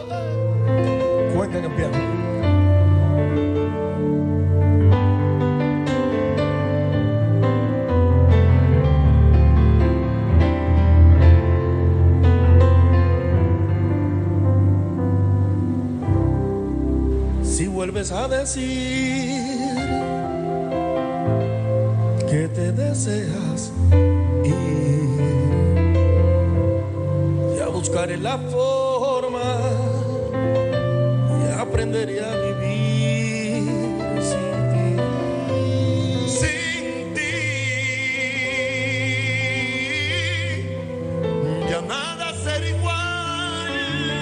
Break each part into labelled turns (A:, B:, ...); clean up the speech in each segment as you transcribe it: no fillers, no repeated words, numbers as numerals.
A: Cuencan en piano. Si vuelves a decir que te deseas ir, ya buscaré la forma y aprenderé a vivir sin ti. Sin ti ya nada será igual,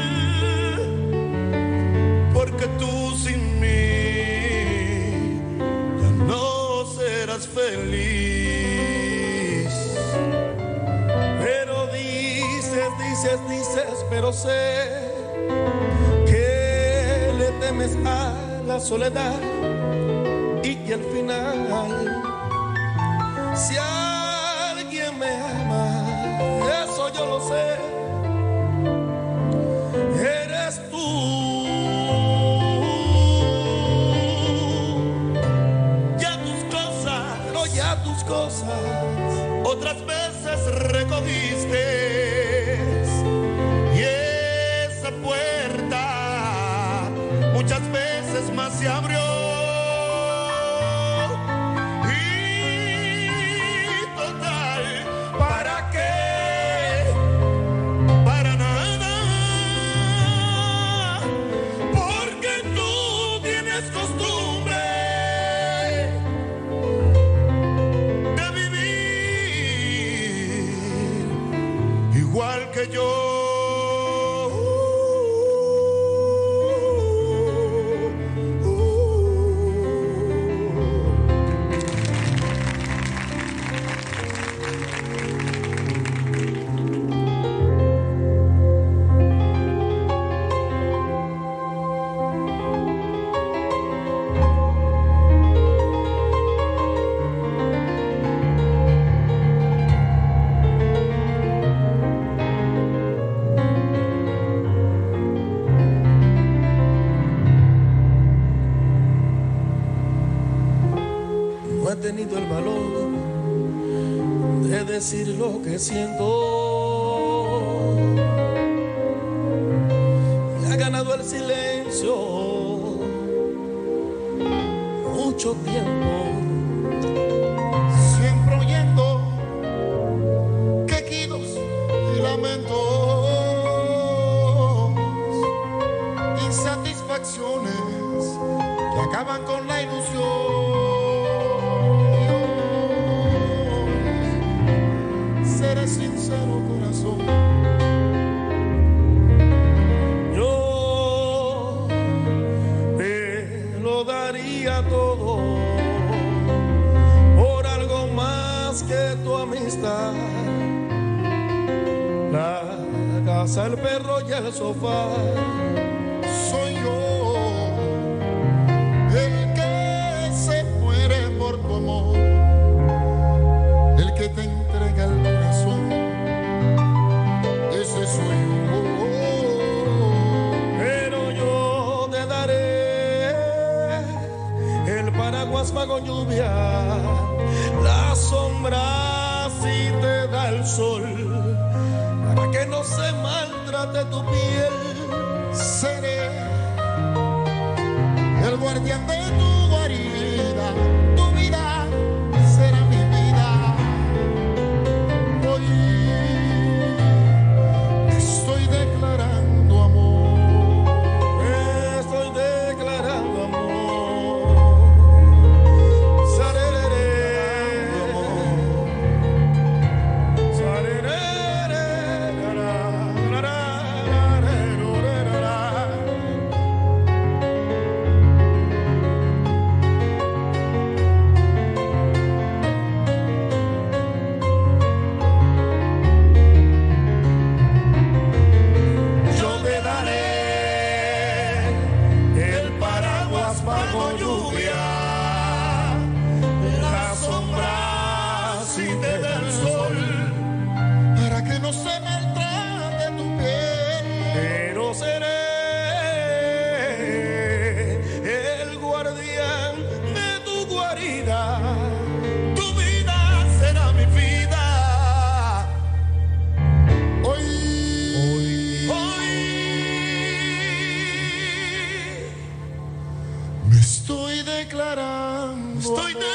A: porque tú sin mí ya no serás feliz. Pero dices, pero sé que le temes a la soledad y que al final, si alguien me ama, eso yo lo sé, eres tú. Cosas otras veces recogiste y esa puerta muchas veces más se abrió. Y total, ¿para qué? Para nada, porque tú tienes costumbre igual que yo. No he tenido el valor de decir lo que siento. Me ha ganado el silencio mucho tiempo. Siempre oyendo quejidos y lamentos, insatisfacciones que acaban con la ilusión. Seré sincero, corazón, yo te lo daría todo por algo más que tu amistad, la casa, el perro y el sofá. Soy yo el que se muere por tu amor, el que te entrega el corazón, ese soy yo. Pero yo te daré el paraguas bajo lluvia, la sombra si te da el sol, para que no se maltrate tu piel. Seré el guardián de tu guarida, tu vida será mi vida. Hoy estoy declarando amor, estoy declarando amor. Sarerere, sarerere, Estoy